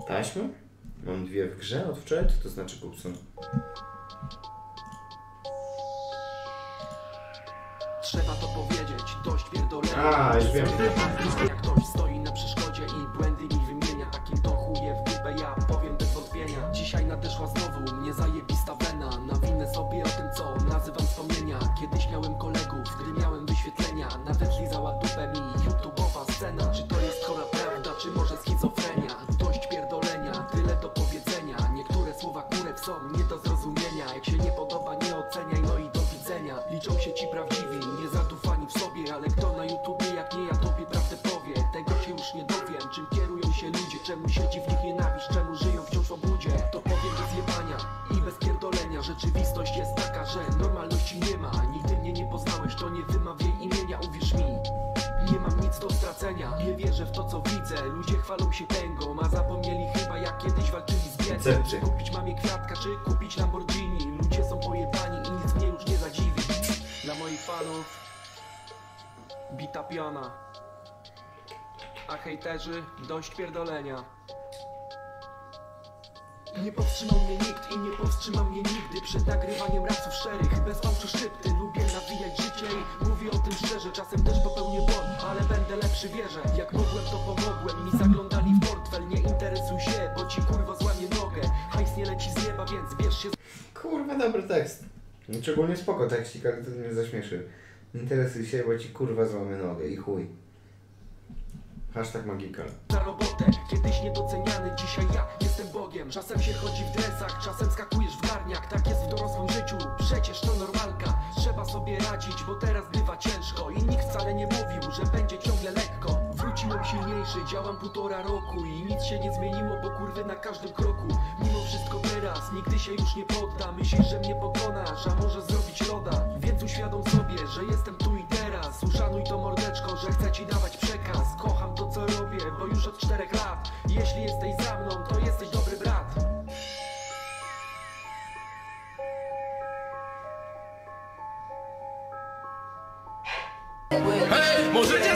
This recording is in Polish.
Taśmy? Mam 2 w grze od wczoraj, to znaczy Kupson. Trzeba to powiedzieć, dość pierdolenia. A, już wiem. Jak ktoś stoi na przeszkodzie i błędy mi wymienia, takim to chuje w dupę, ja powiem bez wątpienia. Dzisiaj nadeszła znowu mnie zajebista wena. Nawinę sobie o tym, co nazywam wspomnienia. Kiedyś miałem kolegów, gdy miałem wyświetlenia. Nawet lizała dupę mi YouTube'owa scena. Czy to jest chora prawda, czy może schizofrenia? Dość pierdolenia, tyle do powiedzenia. Niektóre słowa kurek są nie do zrozumienia. Jak się nie podoba, nie oceniaj, no i do widzenia. Liczą się ci prawdziwi, nie zadufani w sobie. Ale kto na YouTubie jak nie ja tobie prawdę powie? Tego się już nie dowiem, czym kierują się ludzie. Czemu siedzi w nich nienawiść, czemu żyją wciąż w obłudzie? To powiem bez jebania i bez pierdolenia. Rzeczywistość jest taka, że normalności nie ma. Nigdy mnie nie poznałeś, to nie wymawiaj imienia, uwierz mi. Nie mam nic do stracenia, nie wierzę w to co widzę. Ludzie chwalą się tęgą, a zapomnieli chyba jak kiedyś walczyli z biedem. Czy kupić mamie kwiatka, czy kupić Lamborghini? Ludzie są pojebani i nic mnie już nie zadziwi. Dla moich fanów bita piona, a hejterzy dość pierdolenia. Nie powstrzymał mnie nikt i nie powstrzyma mnie nigdy przed nagrywaniem rapsów szczerych, bez fałszu szczypty. Lubię nawijać życie i mówię o tym szczerze. Czasem też popełnię błąd, ale będę lepszy, wierzę. Jak mogłem, to pomogłem. Mi zaglądali w portfel, nie interesuj się, bo ci kurwa złamie nogę. Hajs nie leci z nieba, więc bierz się. Kurwa, dobry tekst. Szczególnie spoko tekstik, ale to mnie zaśmieszy. Interesuj się, bo ci kurwa złamie nogę i chuj. Hashtag Magical. Za robotę, kiedyś niedoceniany, dzisiaj ja jestem Bogiem. Czasem się chodzi w dresach, czasem skakujesz w garniak. Tak jest w dorosłym życiu, przecież to normalka. Trzeba sobie radzić, bo teraz bywa ciężko. I nikt wcale nie mówił, że będzie ciągle lekko. Wróciłem silniejszy, działam 1,5 roku i nic się nie zmieniło, bo kurwy na każdym kroku. Mimo wszystko teraz, nigdy się już nie poddam. Myślisz, że mnie pokonasz, a może zrobić loda. Więc uświadom sobie, że jestem tu i teraz. Uszanuj to mordeczko, że chcę ci dawać przekaz. Kocham to co robię, bo już od 4 lat. Jeśli jesteś za mną, to jesteś dobry brat. Hej, możecie